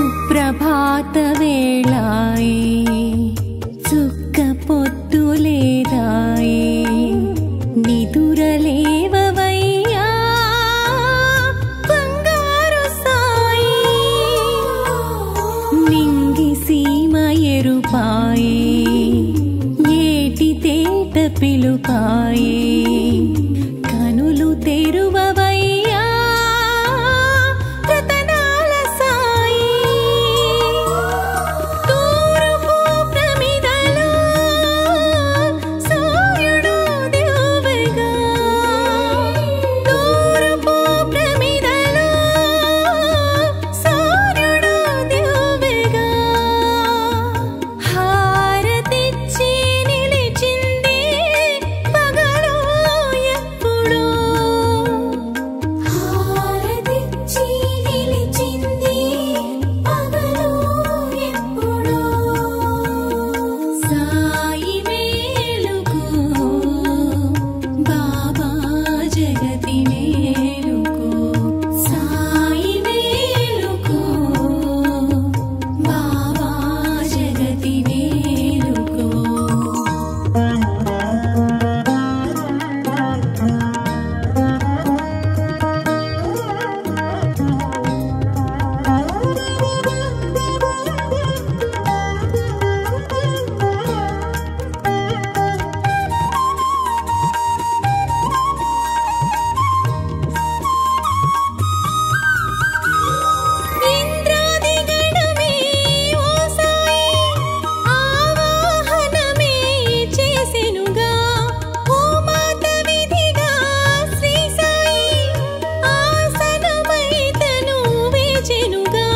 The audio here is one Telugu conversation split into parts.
సుప్రభాత వేళాయే చుక్క పొద్దులేదాయే నిదురలేవవయ్యా బంగారు సాయి నింగి సీమ ఎరుపాయే ఏటి తేట పిలుపాయే కనులు తెరువవయ్యా రతనాల సాయి తూర్పు ప్రమిదలో సూర్యుడు దివ్వెగా తూర్పు ప్రమిదలో సూర్యుడు దివ్వెగా హారతిచ్చి నిలిచింది పగలు ఎప్పుడో హారతిచ్చి నిలిచింది పగలు ఎప్పుడో సాయి మేలుకో బాబా జగతి మేలుకో సాయి మేలుకో బాబా జగతి మేలుకో ఇంద్రాది గణమే ఓ సాయి ఆవాహనమే చేసెనుగా ఓ మాత విధిగా శ్రీ సాయి ఆసనమై తను వేచెనుగా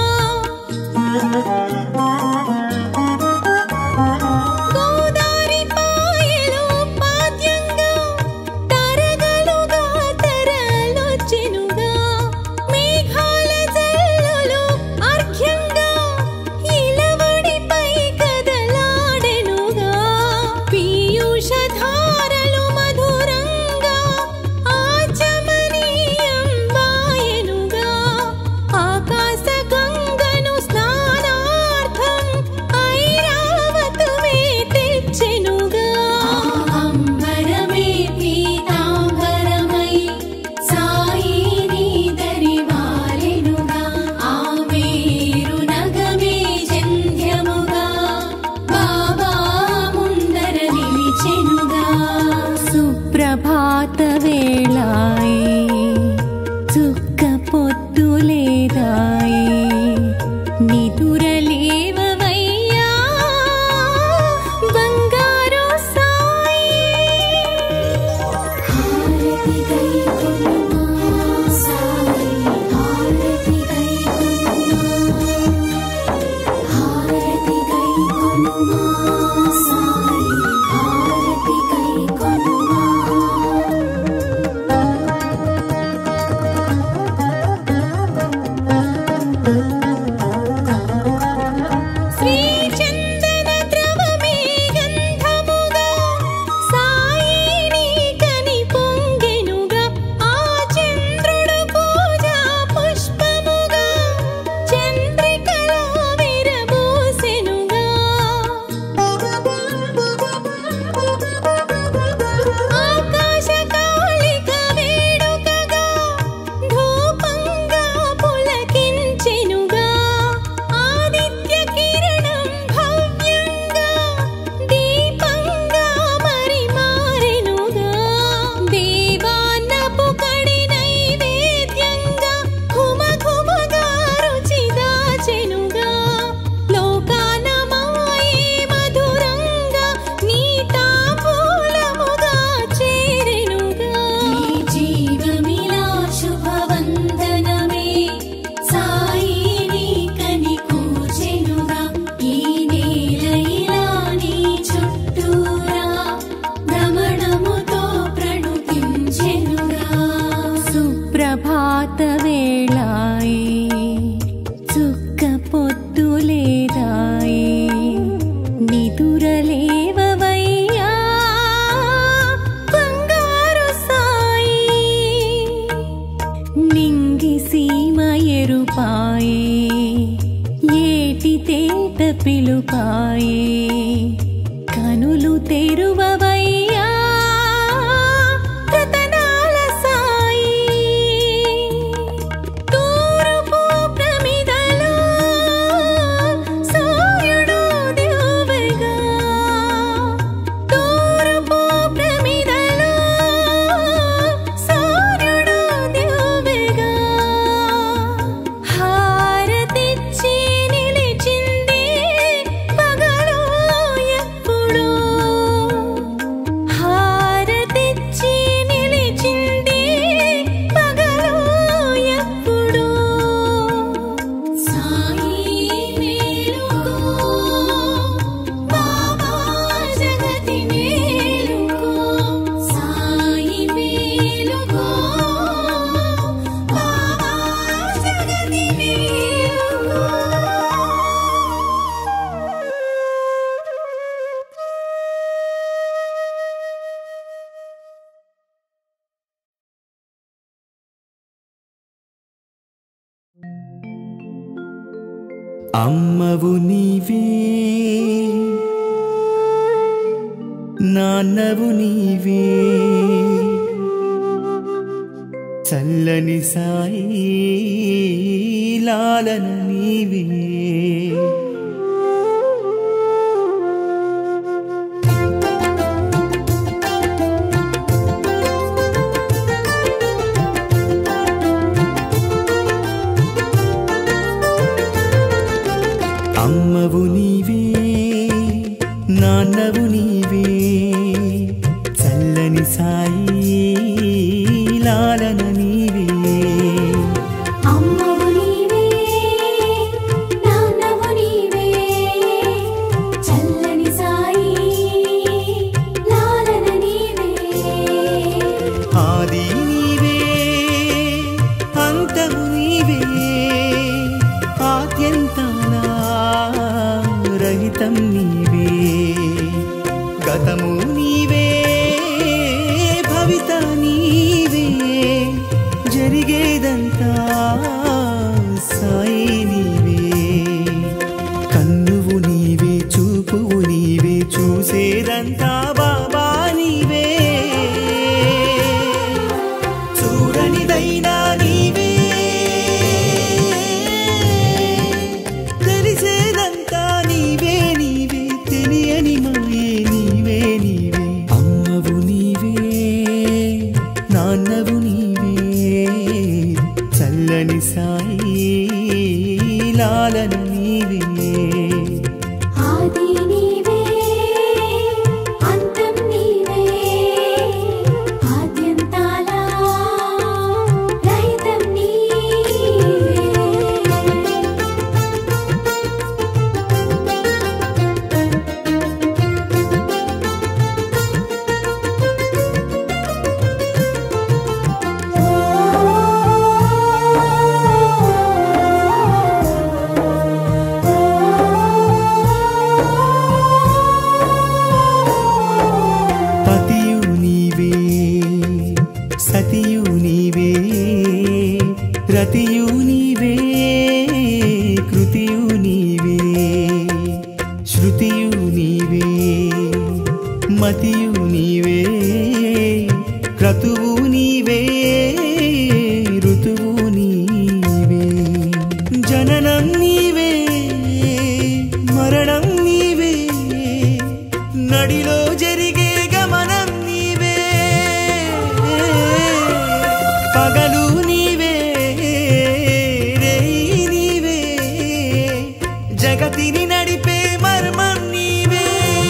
గోదారి పాయలో పాద్యంగా తరగలుగా తరలొచ్చెనుగా మేఘాల జల్లులు అర్ఘ్యంగా ఇలవడిపై కదలాడెనుగా పీయూషధారలు మధురంగా ఆచమనీయం వాయెనుగా ఆకాశ గంగను స్నానార్థం ఐరావతువే తెచ్చెనుగా అంబరమే పీతాంబరమై సాయి నీ దరివాలెనుగా ఆమేరు నగమే జంధ్యముగా బాబా ముందర నిలిచెనుగా సుప్రభాత వేళాయే చుక్క పొద్దులేదాయే నిదురలేవవయ్యా బంగారు సాయి హారతి గైకొనుమా సాయి హారతి గైకొనుమా హారతి గైకొనుమా సాయి హారతి గైకొనుమా శ్రీ చందన ద్రవమే గంధముగా సాయి నీ కని పొంగెనుగా ఆ చంద్రుడు పూజా పుష్పముగా చంద్రికలో విరబూసెనుగా ఆకాశ కాళిక వేడుకగా ధూపంగా పులకించెనుగా ఆదిత్య కిరణం భవ్యంగా దీపంగా మరి మారెనుగా దేవాన్నపు కడి నైవేద్యంగా ఘుమఘుమగా రుచి దాచెనుగా లోకాన మాయే మధురంగా నీ తాంబూలముగా చేరెనుగా ఈ జీవమిలా శుభవందనమే సాయి నీ కని కూచెనుగా ఈ నేల ఇలా నీ చుట్టూరా భ్రమణముతో ప్రణుతించెనుగా సుప్రభాత వేళాయే చుక్క పొద్దులేదాయే నిదురలేవవయ్యా బంగారు సాయి నింగి సీమ ఎరుపాయే పిలుపాయే కనులు తెరువవయ్యా రతనాల సాయి తూర్పు ప్రమిదలో సూర్యుడు దివ్వెగా తూర్పు ప్రమిదలో సూర్యుడు దివ్వెగా హారతిచ్చి నిలిచింది పగలు ఎప్పుడు హారతిచ్చి నిలిచింది పగలు ఎప్పుడు సాయి మేలుకో బాబా జగతి మేలుకో సాయి మేలుకో బాబా జగతి మేలుకో అమ్మవు నీవే నాన్నవు నీవే చల్లని సాయి లాలన నీవే అమ్మవు నీవే నాన్నవు నీవే చల్లని సాయి లాలన నీవే అమ్మవు నీవే నాన్నవు నీవే చల్లని సాయి లాలన నీవే ఆది నీవే అంతము నీవే ఆద్యంతాల రహితం నీవే గతము నీవే భవిత నీవే జరిగేదంతా సాయి నీవే కన్నువు నీవే చూపువు నీవే చూసేదంతా బాబా నీవే చూడనిదైనా నీవే తెలిసేదంతా నీవే నీవే తెలియని మాయే నీవే నీవే అమ్మవు నీవే నాన్నవు నీవే చల్లని సాయి లాలన నీవే ఆది నీవే అంతం నీవే ఆద్యంతాల రహితం నీవే పతియు నీవే సతియు నీవే రతియు నీవే కృతియు నీవే శృతియు నీవే మతియు నీవే క్రతువు నీవే ఋతువు నీవే జననం నీవే మరణం నీవే నడిలో జరిగే గమనం నీవే పగలు నీవే రేయి నీవే జగతిని నడిపే మర్మం నీవే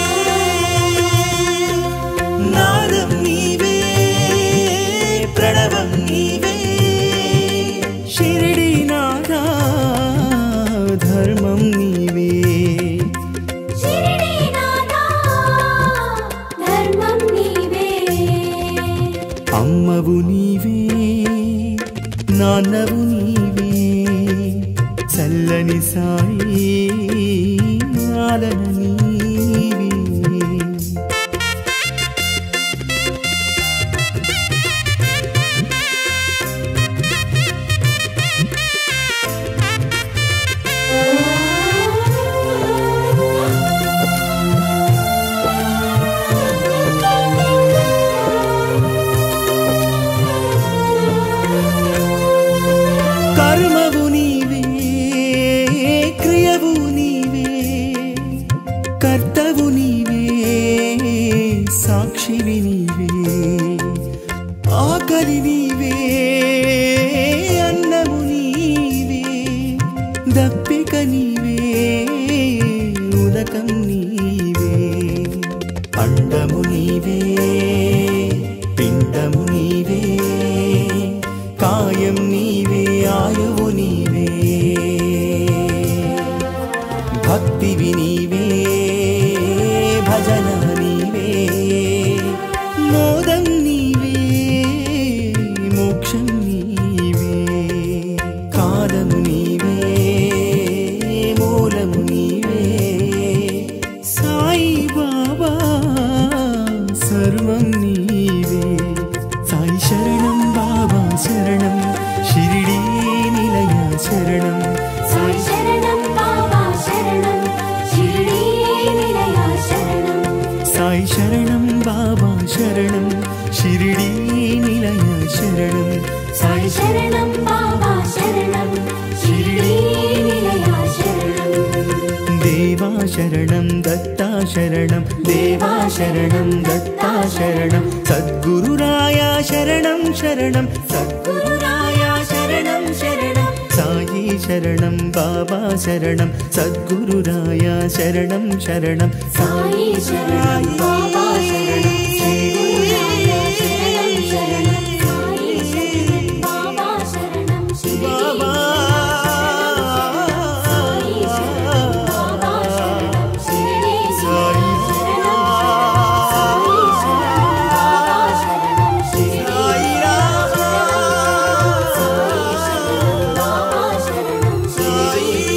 నాదం నీవే ప్రణవం నీవే షిరిడి నాథా ధర్మం నీవే షిరిడి నాథా ధర్మం నీవే అమ్మవు నీవే నాన్నవు నీవే చల్లని సాయి లాలన నీవే మోదకం నీవే అండము నీవే పిండము నీవే కాయం నీవే ఆయువు నీవే భక్తివి నీవే భజన నీవే మోదం నీవే మోక్షం నీవే కాలము నీవే మూలము నీవే సాయి బాబా సర్వం నీవే సాయి శరణం బాబా శరణం షిరిడీ నిలయ శరణం సాయి శరణం బాబా శరణం షిరిడీ నిలయ శరణం సాయి శరణం బాబా శరణం షిరిడీ నిలయ శరణం సాయి శరణం బాబా శరణం షిరిడీ నిలయ శరణం దేవా శరణం దత్తా శరణం దేవా శరణం దత్తా శరణం సద్గురురాయా శరణం శరణం సద్గురురాయా శరణం శరణం సాయి శరణం బాబా శరణం సద్గురురాయా శరణం శరణం సాయి శరణం బాబా శరణం షిరిడీ శరణం శరణం సాయి శరణం బాబా శరణం షిరిడీ బాబా సాయి శరణం బాబా శరణం షిరిడీ సాయి సాయి శరణం బాబా శరణం షిరిడీ సాయి రామ సాయి శరణం బాబా శరణం షిరిడీ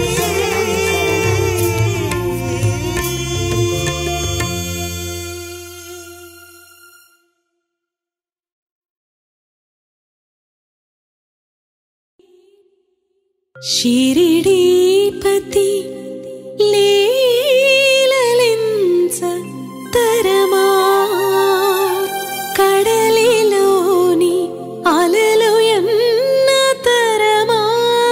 शिरिडीपति लीललिंच तरमा कड़लिलोनी अललु एन्न तरमा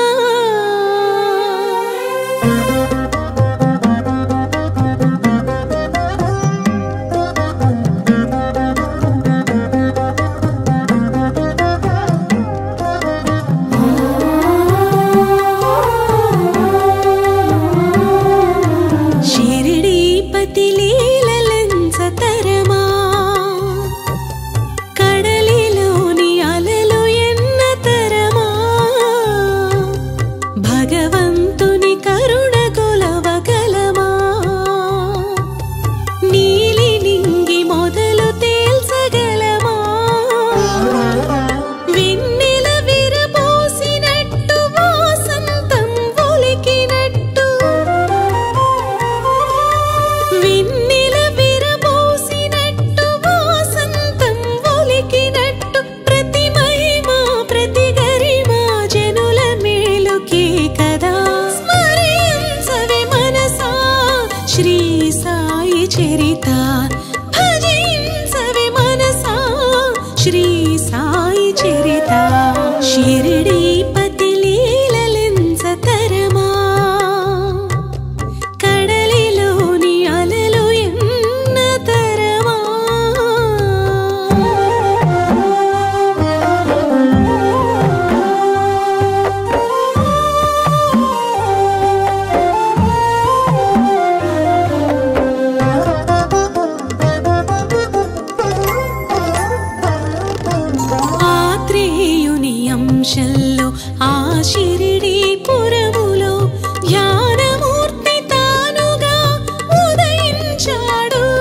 शिरिडीपति लीललिंच तरमा कड़लिलोनी अललु एन्न तरमा भगवंतुनि करुण कोलवगलमा नीली निंगी मोदलु तेल्सगलमा వెన్నెల విరబోసినట్టు వాసంతం ఒలికినట్టు వెన్నెల విరబోసినట్టు వాసంతం ఒలికినట్టు ప్రతి మహిమ ప్రతి గరిమ జనుల మేలుకే కదా స్మరించవే మనసా శ్రీ సాయి చరిత భజించవే మనసా శ్రీ సాయి చరిత షిరిడీపతి లీలలించ తరమా కడలిలోని అలలు ఎన్న తరమా ఆత్రేయుని అంశంలో ఆ షిరిడీ పురములో ధ్యానమూర్తి తానుగా ఉదయించాడు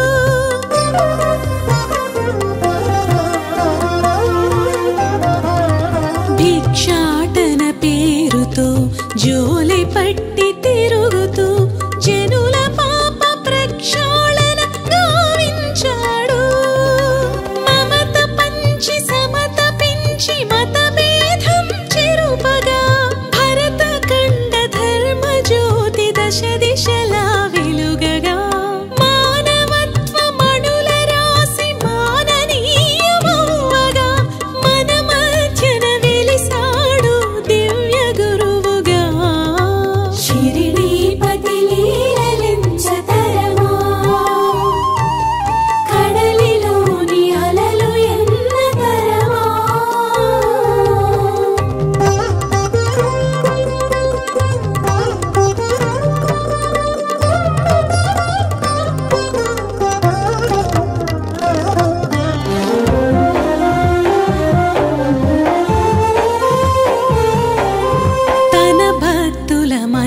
భిక్షాటన పేరుతో జోలి పట్టి తిరుగుతూ జనుల పాప ప్రక్షాళన గావించాడు మమత పంచి సమత పెంచి మత భేదం చెరుపగా భరత కండ ధర్మ జ్యోతి దశ దిశలా వెలుగగా మానవత్వ మణుల రాసి మాననీయమవ్వగా మన మధ్యన వెలిసాడు దివ్య గురువుగా షిరిడీ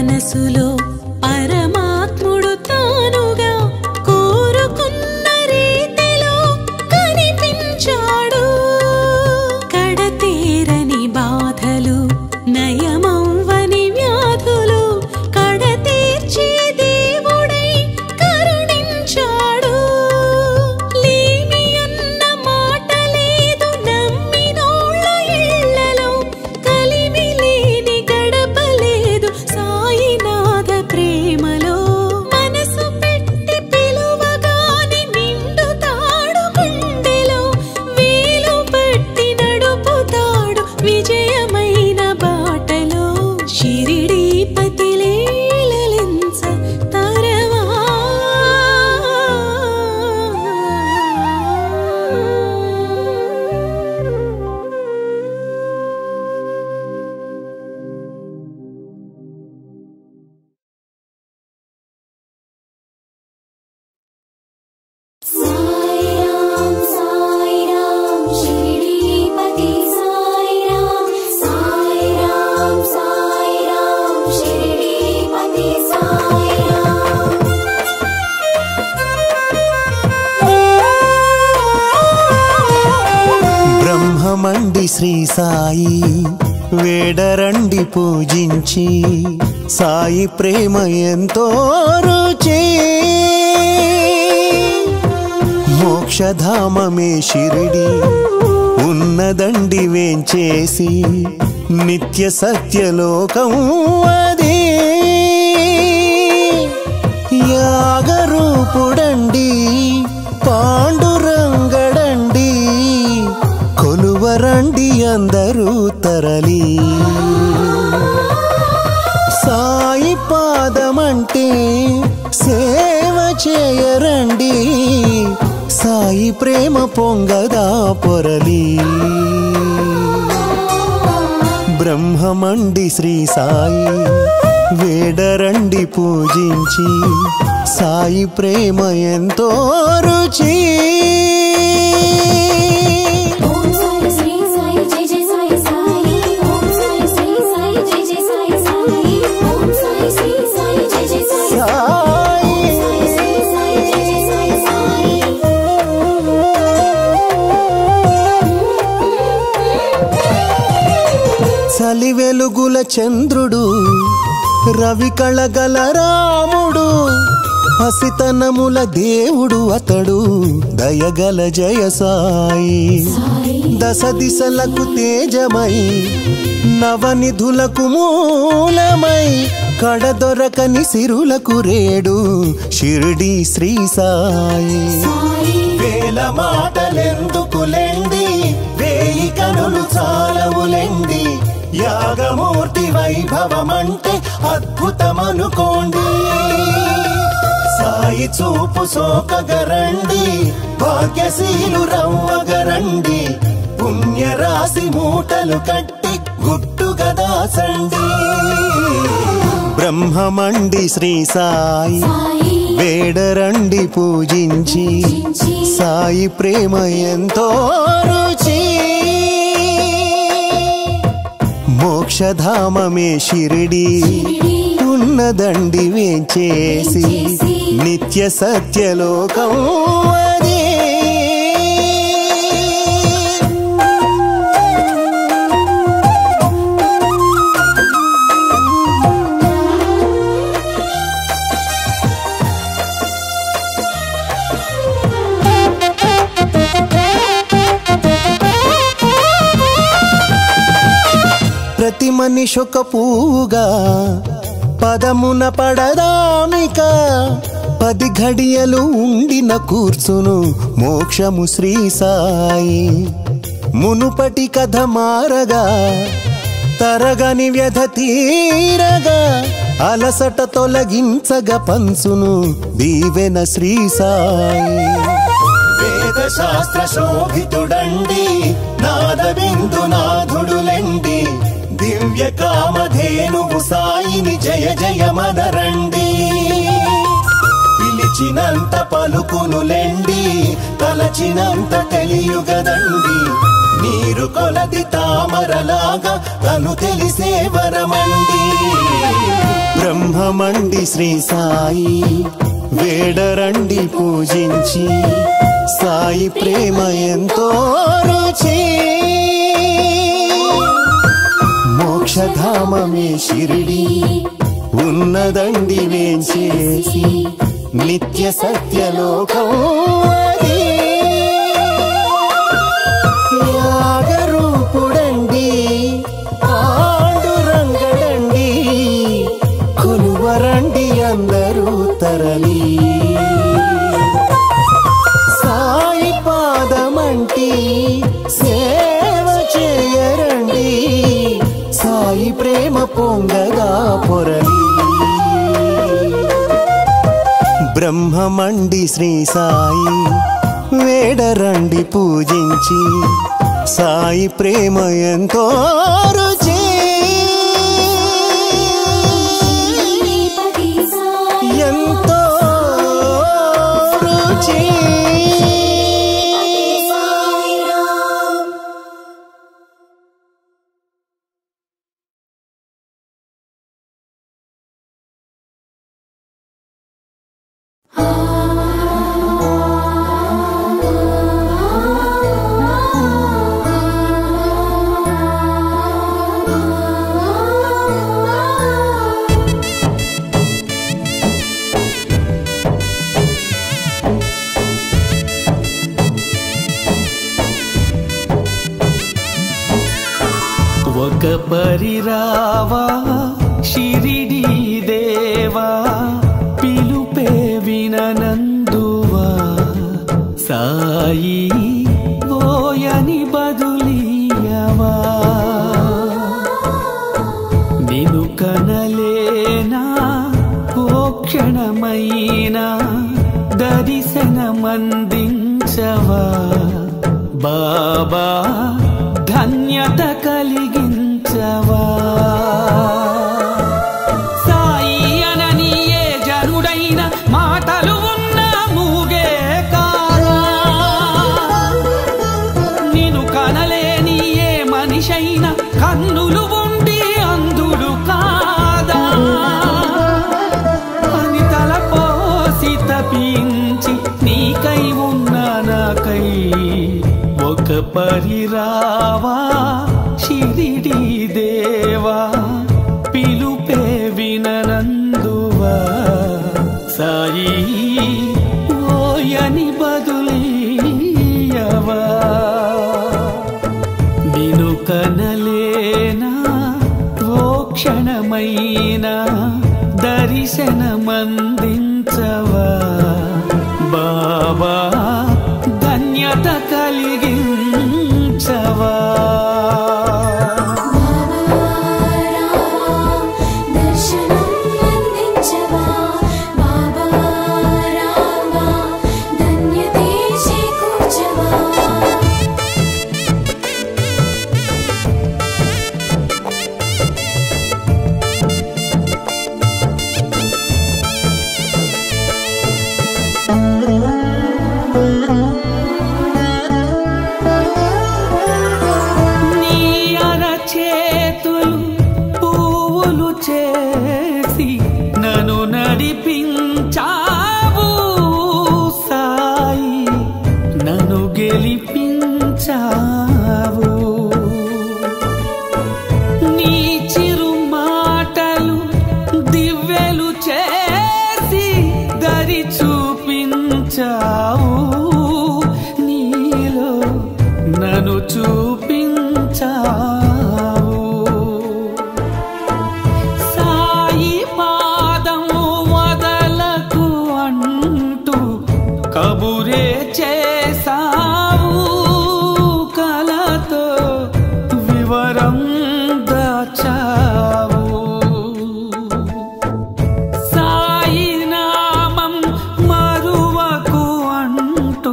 మనసులో పరమాత్ముడు తానుగా కోరుకున్న రీతిలో కనిపించాడు. కడతేరని బాధలు నయమవ్వని వ్యాధులు కడతీర్చే దేవుడై కరుణించాడు. లేమి అన్న మాట లేదు నమ్మినోళ్ళ ఇళ్లలో, కలిమి లేని గడప లేదు సాయినాథ ప్రేమలో. మనసు పెట్టి పిలువగానే నిండుతాడు గుండెలో, వేలు పట్టి నడుపుతాడు విజయమైన బాటలో. షిరిడీపతి లీలలించ తరవా సాయి రామ్ షిరిడీపతి సాయి రామ్ షిరిడీపతి సాయి రామ్. బ్రహ్మమండి శ్రీ సాయి వేడరండి పూజించి, సాయి ప్రేమ ఎంతో రుచి. మోక్షధామమే షిరిడి ఉన్నదండి వేంచేసి, నిత్య సత్యలోకం అది. యాగరూపుడండి పాండురంగడండి, కొలువరండి అందరూ తరలి. సాయి పాదమంటే సేవ చేయరండి, సాయి ప్రేమ పొంగదా పొరలి. బ్రహ్మమండి శ్రీ సాయి వేడరండి పూజించి, సాయి ప్రేమ ఎంతో రుచి. ఓం సాయి శ్రీ సాయి జై జై సాయి సాయి. ఓం సాయి శ్రీ సాయి జై జై సాయి సాయి. ఓం సాయి శ్రీ సాయి జై జై సాయి సాయి. సాయి శ్రీ సాయి జై జై సాయి సాయి. చలి వెలుగుల చంద్రుడు, రవి కళగల రాముడు, హసితనముల దేవుడు అతడు, దయగల జయ సాయి. దశ దిశలకు తేజమై, నవనిధులకు మూలమై, కడదొరకని సిరులకు రేడు, షిరిడి శ్రీ సాయి. వేల మాటలెందుకులెండి, వేయి కనులు చాలవులెండి, యాగమూర్తి వైభవమంటే అద్భుతమనుకోండి. సాయి చూపు సోకగరండి, భాగ్యశీలు రవ్వగరండి, పుణ్యరాశి మూటలు కట్టి గుట్టుగా దాసండి. బ్రహ్మమండి శ్రీ సాయి వేడరండి పూజించి, సాయి ప్రేమ ఎంతో రుచి. మోక్షధామమే షిరిడి ఉన్నదండి వేంచేసి, నిత్య సత్యలోకం అది. ప్రతి మనిషొక పువ్వుగా పదమున పడదామిక, 10 ఘడియలు ఉండిన కూర్చును మోక్షము శ్రీ సాయి. మునుపటి కథ మారగా, తరగని వ్యధ తీరగా, అలసట తొలగించగా పంచును దీవెన శ్రీ సాయి. వేద శాస్త్ర శోభితుడండి, నాద బిందు నాథుడులెండి, దివ్య కామధేనువు సాయిని జయ జయమనరండి. పిలిచినంత పలుకునులెండి, తలచినంత తెలియుగదండి, నీరు కొలది తామరలాగా తను తెలిసే వరమండి బ్రహ్మమండి శ్రీ సాయి వేడరండి పూజించి సాయి ప్రేమ ఎంతో రుచి మోక్షధామమే షిరిడి ఉన్నదండి వేంచేసి నిత్య సత్యలోకం అది యాగరూపుడండి పాండురంగడండి కొలువరండి అందరూ తరలి సాయి పాదమంటి సేవ చేయరండి సాయి ప్రేమ పొంగగా పొరలి బ్రహ్మమండి శ్రీ సాయి వేడరండి పూజించి సాయి ప్రేమ ఎంతో రుచి ఎంతో రుచి ఒక పరిరావా షిరిడి దేవా పిలుపే విననందువా సాయి ఓయని బదులియవా నిను కనలేనా ఓ క్షణమైనా దర్శనమందించవా బాబా ధన్యత కలిగించవా సాయి అనని ఏ జనుడైన మాటలు ఉన్న మూగే కాదా నిను కనలేని ఏ మనిషైన కన్నులు ఉండి అందుడు కాదా అని తలపోసి తపించి నీకై ఉన్న నాకై ఒక పరిరావా షిరిడి దేవా పిలుపే విననందువా సాయి ఓయని బదులియవా నిను కనలేనా ఓ క్షణమైనా దర్శనమందించవా బాబా ధన్యత కలిగించవా చేసి నన్ను నడిపించావు సాయి నన్ను గెలిపించావు నీ చిరు మాటలు దివ్యలు చేసి దరి చూపించావు నీలో నన్ను చూపించావు కబురే చేసావు కలతో వివరం దాచావు సాయి నామం మరువకు అంటూ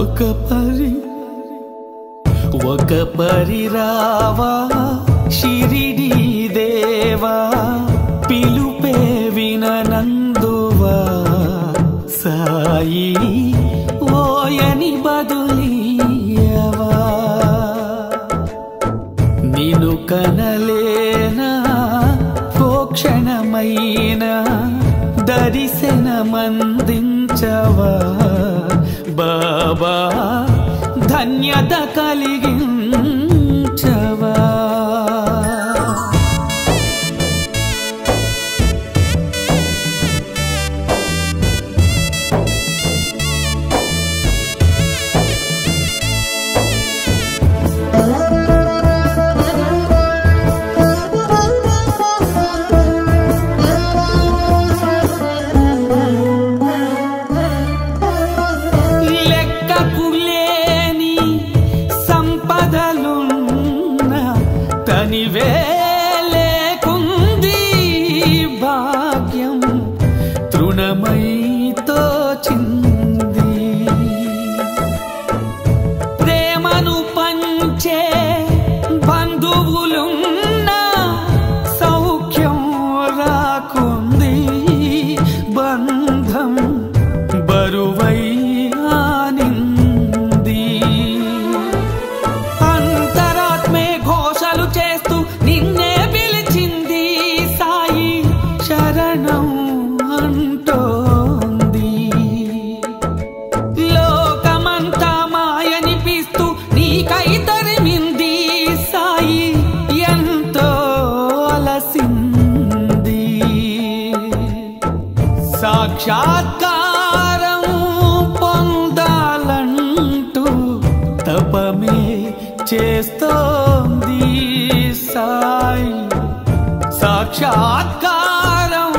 ఒక పరి రావా షిరిడీ దేవా పిలుపే విననందువా సాయి ఓయని బదులియవా నిన్ను కనలేనా ఓ క్షణమైనా దర్శనమందించవా బాబా ధన్యత కలిగించవా సాక్షాత్కారం పొందాలంటూ తపమే చేస్తోంది సాయి సాక్షాత్కారం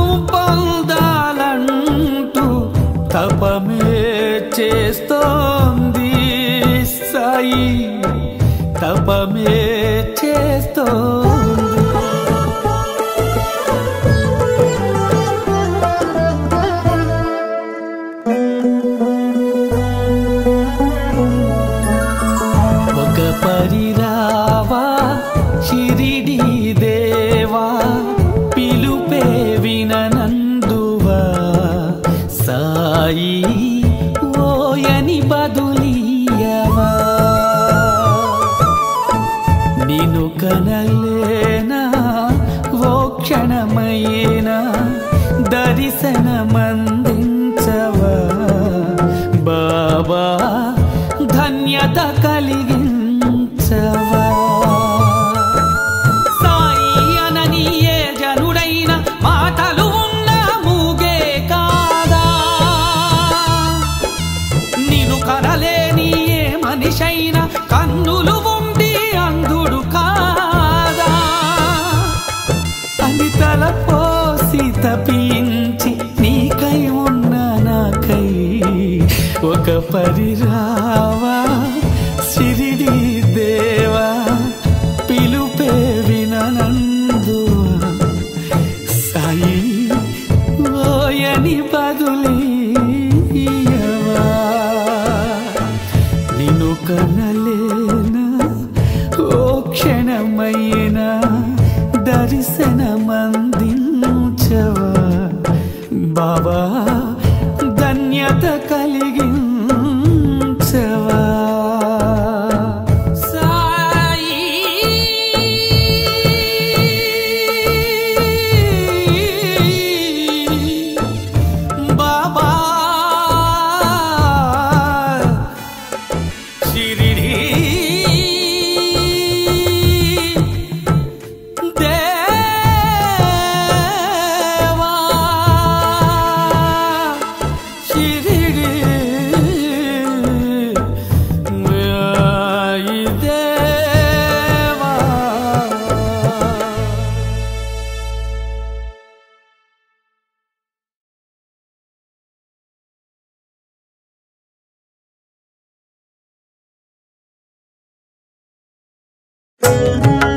పొందాలంటూ తపమే చేస్తోంది సాయి తపమే చేస్తోంది పరిరావా షిరిడీ దేవా పిలుపే విననందువా సాయి ఓయని బదులియవా నిన్ను కనలేనా ఓ క్షణమైనా దర్శనమందించవా బాబా ధన్యత కలిగించవా సాయి అనని ఏ జనుడైన మాటలు ఉన్న మూగే కాదా నిన్ను కనలేని ఏ మనిషైన కన్నులు ఉండి అంధుడు కాదా అని తలపోసి తపించి నీకై ఉన్న నాకై ఒక పరిరావా షిరిడీ దేవా పిలుపే విననందువా సాయి ఓయని బదులియవా నిన్ను కనలేనా ఓ క్షణమైనా దర్శనమందించవా బాబా ధన్యత కలిగించవా Thank you.